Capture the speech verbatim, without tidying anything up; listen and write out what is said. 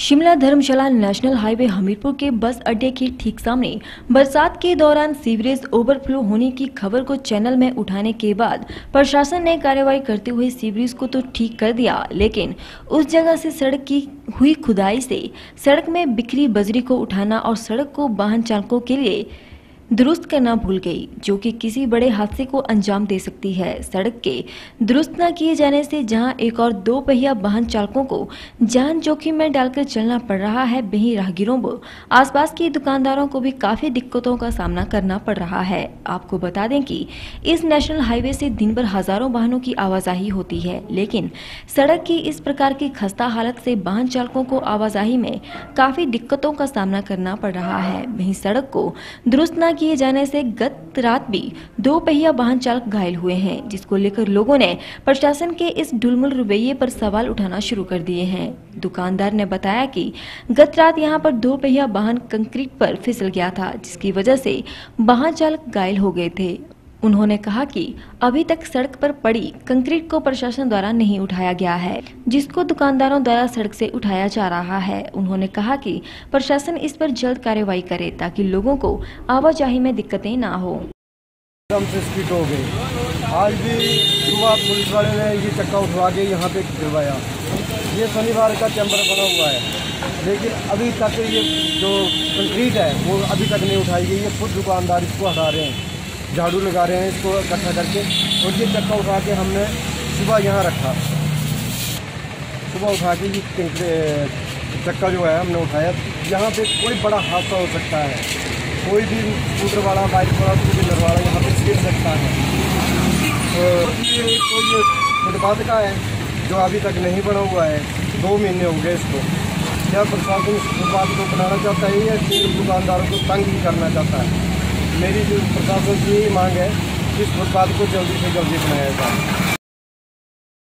Shimla Dharamshala national highway Hamirpur के bus अड्डे के ठीक सामने बरसात के दौरान सीवरेज ओवरफ्लो होने की खबर को चैनल में उठाने के बाद प्रशासन ने कार्रवाई करते हुए सीवरेज को तो ठीक कर दिया, लेकिन उस जगह से सड़क की हुई खुदाई से सड़क में बिखरी बजरी को उठाना और सड़क को वाहन चालकों के लिए दुरुस्त करना भूल गई, जो कि किसी बड़े हादसे को अंजाम दे सकती है। सड़क के दुरुस्त न किए जाने से जहां एक और दो पहिया वाहन चालकों को जान जोखिम में डालकर चलना पड़ रहा है, वहीं राहगीरों व आसपास के दुकानदारों को भी काफी दिक्कतों का सामना करना पड़ रहा है। आपको बता दें कि इस नेशनल हाईवे से दिन भर हजारों वाहनों की आवाजाही होती है, लेकिन सड़क की इस प्रकार की खस्ता हालत से वाहन चालकों को आवाजाही में काफी दिक्कतों का सामना करना पड़ रहा है। वहीं सड़क को दुरुस्त न किए जाने से गत रात भी दो पहिया वाहन चालक घायल हुए हैं, जिसको लेकर लोगों ने प्रशासन के इस ढुलमुल रवैये पर सवाल उठाना शुरू कर दिए हैं। दुकानदार ने बताया कि गत रात यहां पर दो पहिया वाहन कंक्रीट पर फिसल गया था, जिसकी वजह से वाहन चालक घायल हो गए थे। उन्होंने कहा कि अभी तक सड़क पर पड़ी कंक्रीट को प्रशासन द्वारा नहीं उठाया गया है, जिसको दुकानदारों द्वारा सड़क से उठाया जा रहा है। उन्होंने कहा कि प्रशासन इस पर जल्द कार्रवाई करे ताकि लोगों को आवाजाही में दिक्कतें ना हो। हो गई। आज भी सुबह पुलिस वाले ने ये चक्का उठवा के यहाँ पे गिरवाया। ये शनिवार का चैम्बर बना हुआ है, लेकिन अभी तक ये जो कंक्रीट है वो अभी तक नहीं उठाई गई है। खुद दुकानदार इसको हटा रहे हैं, झाड़ू लगा रहे हैं इसको इकट्ठा करके, और ये चक्का उठा के हमने सुबह यहाँ रखा। सुबह उठा के ये चक्का जो है हमने उठाया। यहाँ पे कोई बड़ा हादसा हो सकता है, कोई भी स्कूटर वाला, बाइक वाला, टू व्हीलर वाला यहाँ पे गिर सकता है। तो ये तो ये फुटपाथ का है जो अभी तक नहीं बना हुआ है, दो महीने हो गए इसको। क्या प्रशासन इस फुटपाथ को बनाना चाहता है या सिर्फ दुकानदारों को तंग ही करना चाहता है? मेरी जो प्रशासन की यही मांग है कि इस फुटपाथ को जल्दी से जल्दी बनाया जाए।